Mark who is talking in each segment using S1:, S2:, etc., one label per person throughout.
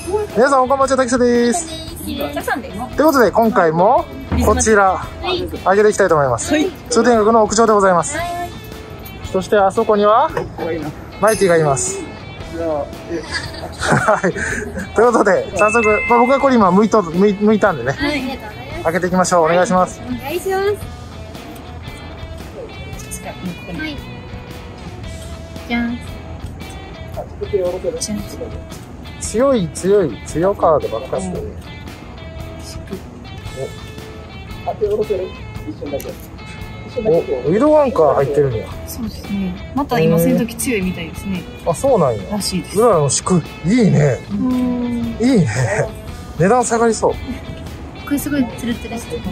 S1: 皆さん、おかまちはたきさです。ということで、今回もこちら、あげていきたいと思います。通天閣の屋上でございます。そして、あそこには、マイティがいます。はい。ということで、早速、僕がこれ今剥いたんでね、開けていきましょう。お願いします。
S2: お願いします。はい。じゃん。
S1: 強カードばっかりしてる。お、色ワンカー入ってるんや。
S3: そうですね。また今戦闘機強いみたいですね。
S1: あ、そうなんや。
S3: らしいです。
S1: 裏の敷く。いいね。いいね。値段下がりそう。
S2: これすごいツルツルしてる。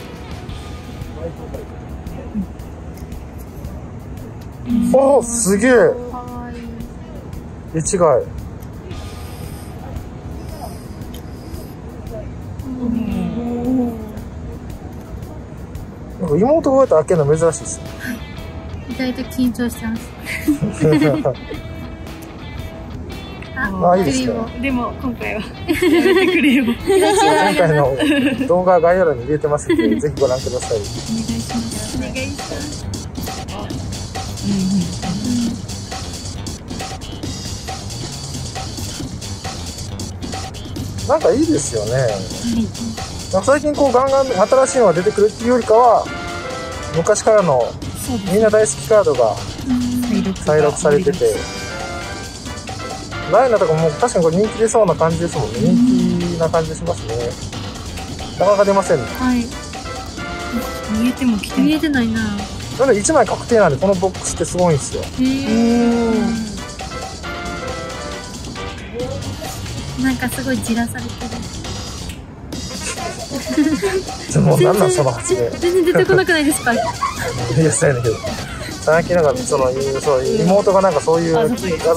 S1: あ、すげえ。違い。なんか妹がこうやって開けるの珍しいですね。
S2: 意外と緊張してます。
S1: あ、いいですね。
S3: でも今回はやめてくれよ。
S1: 今回の動画概要欄に入れてますので、ぜひご覧ください。
S3: お願いします。
S2: お願いします。
S1: なんかいいですよね。なんか最近こうガンガン新しいのが出てくるっていうよりかは、昔からのみんな大好きカードが再録されてて、ライナとかも確かにこれ人気出そうな感じですもんね。人気な感じしますね。なかなか出ませんね。
S2: はい。
S3: 見えても来てない。
S2: 見えてないな。
S1: なんで1枚確定なんで、このボックスってすごいんですよ。
S2: なんかすごいじらされてる。
S1: でもなんなんその発言。
S2: 全然出てこなくないですか。
S1: いや、そうやねんけど。最近なんかそう妹がなんかそういうあざといんですよ。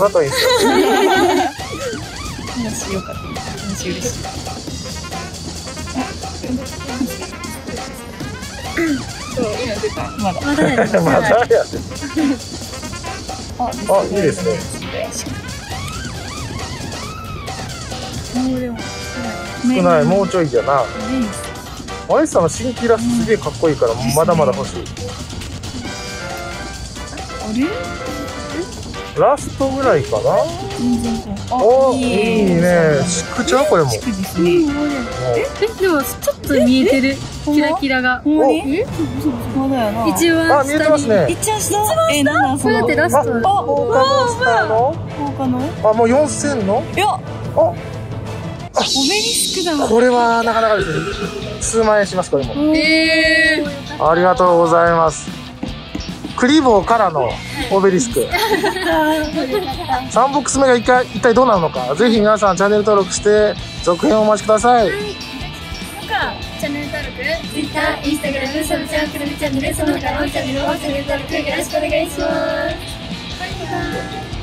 S3: 話よかった。話嬉しい。そう今出た。まだ。
S2: まだや。
S1: まだや。あ、いいですね。
S2: もうでも
S1: 少ない、もうちょいやな。マリスさんの新規イラストすげえかっこいいから、まだまだ欲しい。
S3: あれ？
S1: ラストぐらいかな。お、いいね。敷くちゃうこれも。
S3: 敷くですね。
S2: でもちょっと見えてる。キラキラが。
S3: まだやな。
S2: 一番
S1: あ、見えてますね。
S3: 一番下。なんだ
S2: こうやってラスト。
S1: 放課のスターの。
S3: 放課の？
S1: あ、もう4000の？
S3: いや。
S1: あ。
S3: オベリスクだわ。
S1: これはなかなかですね。数万円しますこれも。ありがとうございます。クリボーからのオベリスク。3ボックス目が一体どうなるのか、ぜひ皆さんチャンネル登録して続編をお待ちください。
S2: チャンネル登録、Twitter、Instagram、サブチャンネルチャンネル、その他のチャンネルをチャンネル登録よろしくお願いします。バイバイ。